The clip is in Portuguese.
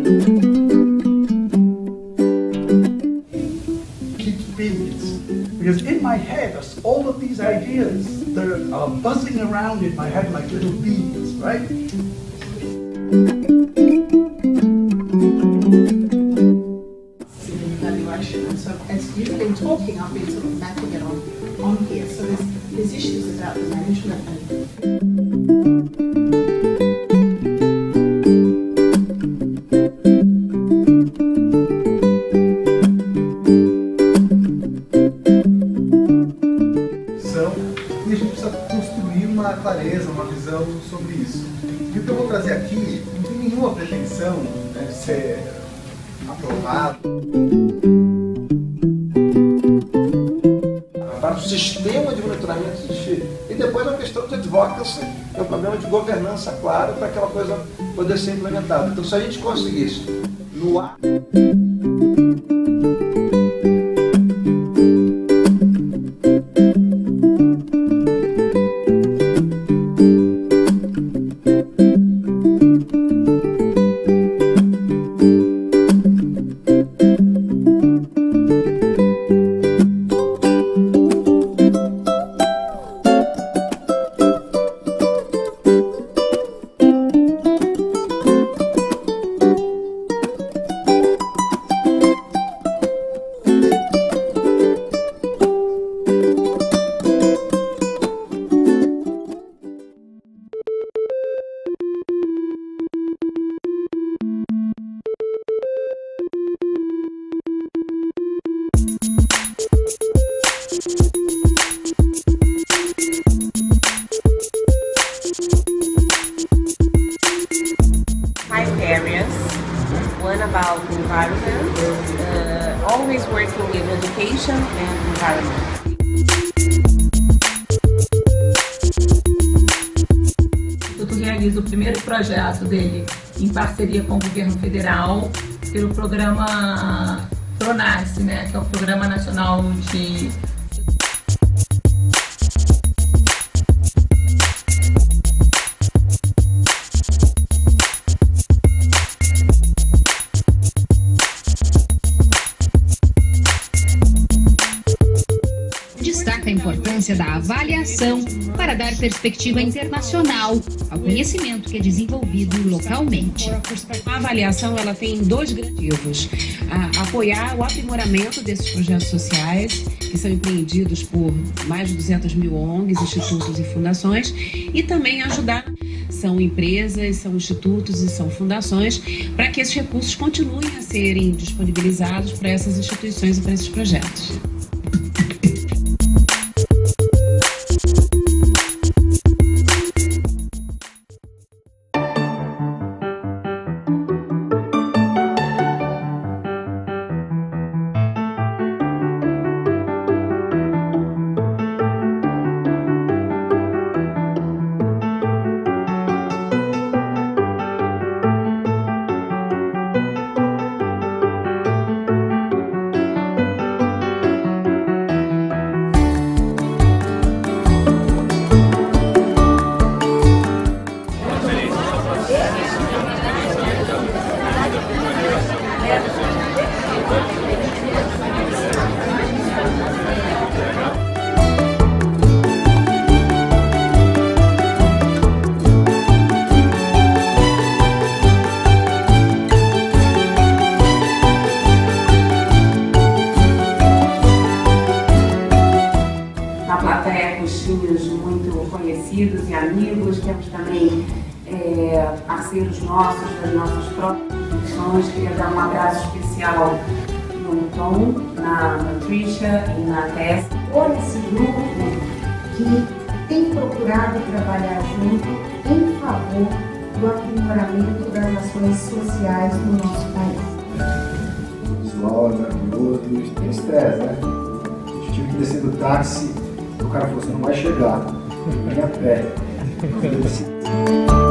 Because in my head, all of these ideas, they're buzzing around in my head like little bees, right? Evaluation, and so as you've been talking, I've been sort of mapping it on here. So there's issues about the management e a gente precisa construir uma clareza, uma visão sobre isso. E o que eu vou trazer aqui não tem nenhuma pretensão, né, de ser aprovado. A parte do sistema de monitoramento existir. E depois a questão de advocacy, que é o problema de governança clara para aquela coisa poder ser implementada. Então, se a gente conseguisse no ar... Areas, one about the environment, always working with education and environment. O Instituto realiza o primeiro projeto dele em parceria com o governo federal pelo programa PRONASSE, né, que é o Programa Nacional de destaca a importância da avaliação para dar perspectiva internacional ao conhecimento que é desenvolvido localmente. A avaliação ela tem dois objetivos: apoiar o aprimoramento desses projetos sociais que são empreendidos por mais de 200 mil ONGs, institutos e fundações, e também ajudar são empresas, são institutos e são fundações para que esses recursos continuem a serem disponibilizados para essas instituições e para esses projetos. Muito conhecidos e amigos, temos também parceiros nossos, das nossas próprias instituições. Queria dar um abraço especial no Tom, na Trisha e na Tess. Por esse grupo que tem procurado trabalhar junto em favor do aprimoramento das ações sociais no nosso país. O visual é maravilhoso, tem estresse, né? A gente tive que descer do táxi. O cara falou, você não vai chegar, vem a pé.